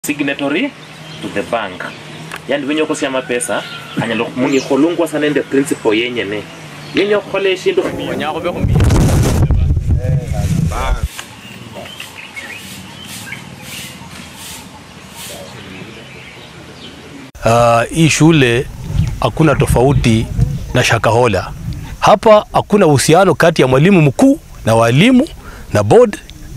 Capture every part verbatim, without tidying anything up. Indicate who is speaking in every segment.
Speaker 1: signatory to the bank. Yani wenye ko siama pesa anyalo muni kolungwa sana ende principal yenye ne. Yenye khole shindo nyako be kumbi.
Speaker 2: Uh, hii shule hakuna tofauti na Shakahola. Hapa hakuna uhusiano kati ya mwalimu mkuu na walimu na board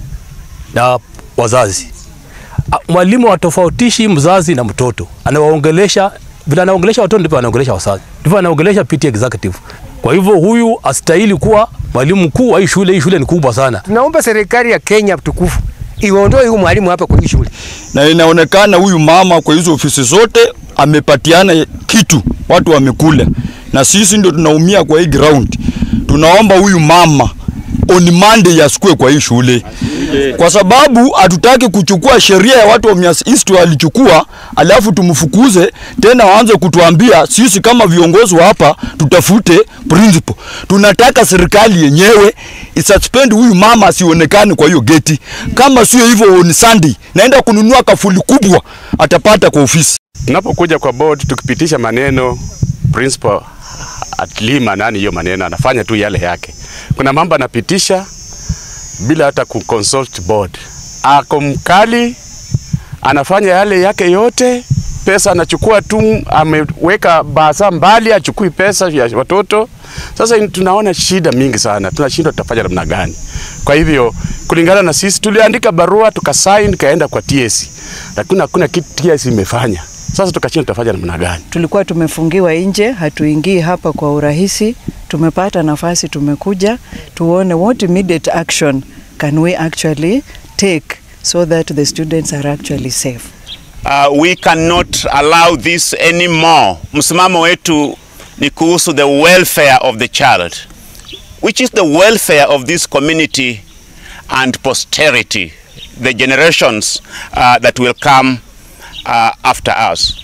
Speaker 2: na wazazi. Mwalimu watofautishi mzazi na mtoto. Anawaongelesha vile anaongelesha watoto ndivyo anaongelesha wazazi. Ndivyo anaongelesha P T A executive. Kwa hivyo huyu astahili kuwa mwalimu mkuu wa hii shule. Hii shule ni kubwa sana.
Speaker 3: Tunaomba serikali ya Kenya tukufu iondoe huyu mwalimu hapa kwa hii shule.
Speaker 4: Na inaonekana huyu mama kwa hizo ofisi zote amepatiana kitu, watu wamekula. Na sisi ndio tunaumia kwa hii ground. Tunaomba huyu mama on Monday yasikue kwa hii shule. Kwa sababu hatutaki kuchukua sheria ya watu wa Mumias East walichukua alafu tumfukuze tena waanze kutuambia sisi kama viongozi wa hapa tutafute principal. Tunataka serikali yenyewe isuspend huyu mama asionekane kwa hiyo geti. Kama sio hivyo on Sunday naenda kununua kafuli kubwa atapata kwa ofisi.
Speaker 5: Tunapokuja kwa board tukipitisha maneno, principal atlima nani hiyo maneno anafanya tu yale yake. Kuna mambo anapitisha bila hata kuconsult board. Ako mkali, anafanya yale yake yote, pesa anachukua tu, ameweka basa mbali, achukui pesa ya watoto. Sasa tunaona shida mingi sana, tunashindwa tutafanya namna gani. Kwa hivyo kulingana na sisi tuliandika barua tukasign kaenda kwa T S. Lakini hakuna kitu T S imefanya. Sasa tukashindwa tutafanya namna gani.
Speaker 6: Tulikuwa tumefungiwa nje, hatuingii hapa kwa urahisi. Tumepata nafasi, tumekuja tuone what immediate action can we actually take so that the students are actually safe.
Speaker 7: Uh, we cannot allow this anymore. Msimamo wetu ni kuhusu the welfare of the child, which is the welfare of this community and posterity, the generations uh, that will come uh, after us.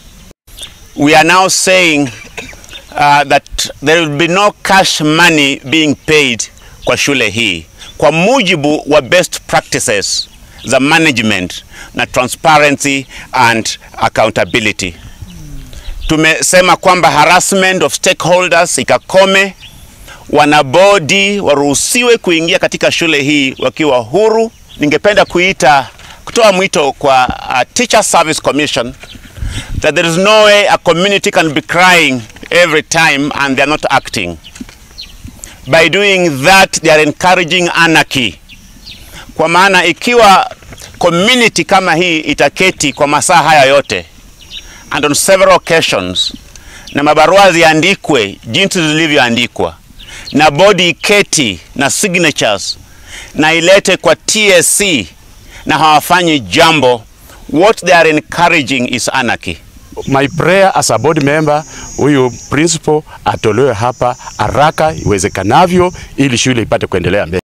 Speaker 7: We are now saying Uh, that there will be no cash money being paid kwa shule hii kwa mujibu wa best practices za management na transparency and accountability. Tumesema kwamba harassment of stakeholders ikakome, wanabodi waruhusiwe kuingia katika shule hii wakiwa huru. Ningependa kuita kutoa mwito kwa uh, Teacher Service Commission that there is no way a community can be crying every time and they are not acting. By doing that, they are encouraging anarchy. Kwa maana ikiwa community kama hii itaketi kwa masaa haya yote, and on several occasions, na mabarua ziandikwe jinsi zilivyoandikwa, na body iketi na signatures, na ilete kwa T S C, na hawafanyi jambo, what they are encouraging is anarchy.
Speaker 5: My prayer as a board member, huyu principal atolewe hapa haraka iwezekanavyo ili shule ipate kuendelea mbele.